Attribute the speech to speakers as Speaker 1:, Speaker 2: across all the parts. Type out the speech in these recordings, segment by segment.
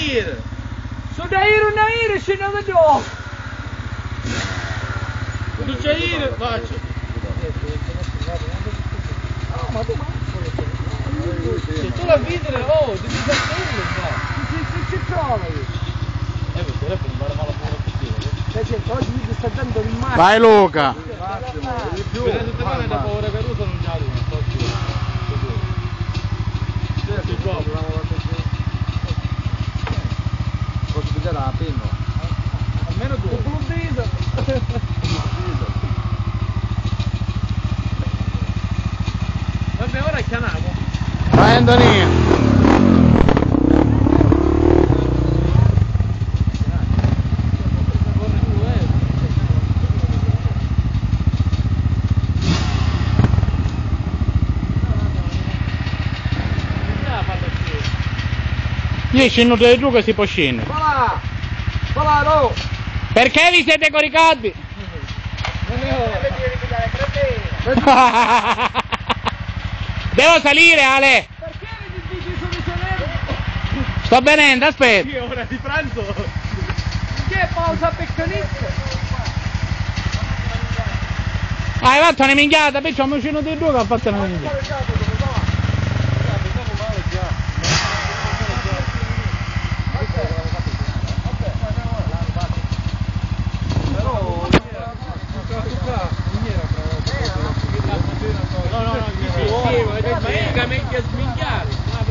Speaker 1: Jair!
Speaker 2: Sono Jair, scendiamo da giù!
Speaker 1: Tu Jair, faccio!
Speaker 2: No, ma tu
Speaker 1: Se tu la videre, oh, devi fare quello qua!
Speaker 2: si trova io!
Speaker 1: Questo è per non fare male a buona pittina,
Speaker 2: Perché oggi mi sta dando il mare!
Speaker 3: Vai Luca!
Speaker 1: vedete tutte quante da paura Caruso non già lui, sto giù.
Speaker 4: Posso pigliare la penna?
Speaker 1: Almeno due. Vabbè, ora chiamiamo.
Speaker 3: Vai Antonino! Io scendo da giù che si può scendere.
Speaker 2: Va là,
Speaker 3: Perché vi siete coricati? Devo salire Ale!
Speaker 2: Perché mi dici su di salire?
Speaker 3: Sto venendo, aspetta!
Speaker 1: Che ora di pranzo?
Speaker 2: Che pausa peccanizia?
Speaker 3: Hai fatto una minchiata, poi c'ho un vicino di due che ha fatto una minchiata.
Speaker 1: Che sminchiare,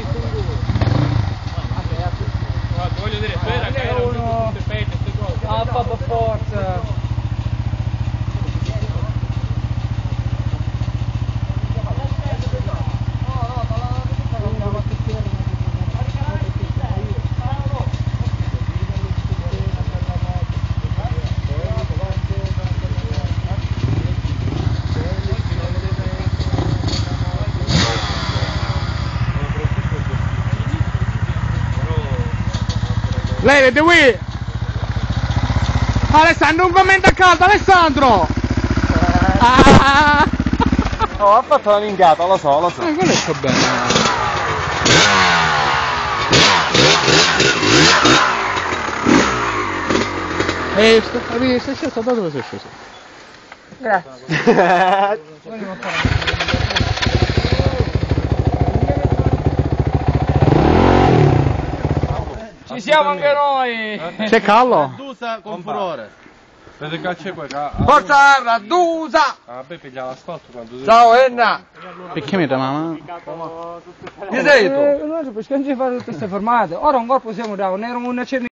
Speaker 1: voglio dire, spera che erano tutte fette, queste cose.
Speaker 2: Ah, papà forza!
Speaker 3: Lei vede qui! Alessandro, un commento a caldo, Alessandro!
Speaker 4: Oh, ha fatto la minchiata, lo so.
Speaker 3: Quello è sto bene! Sei sceso da dove sei sceso?
Speaker 2: Grazie. Ci siamo anche noi!
Speaker 3: C'è callo?
Speaker 1: Dusa con furore.
Speaker 4: Vede che c'è qua?
Speaker 2: Forza Raddusa!
Speaker 4: Ah, beh, piglia l'asfalto quando...
Speaker 2: Ciao Enna!
Speaker 3: Perché mi mamma?
Speaker 2: Che sei tu? Noi ci possiamo fare tutte queste formate. Ora un corpo siamo da un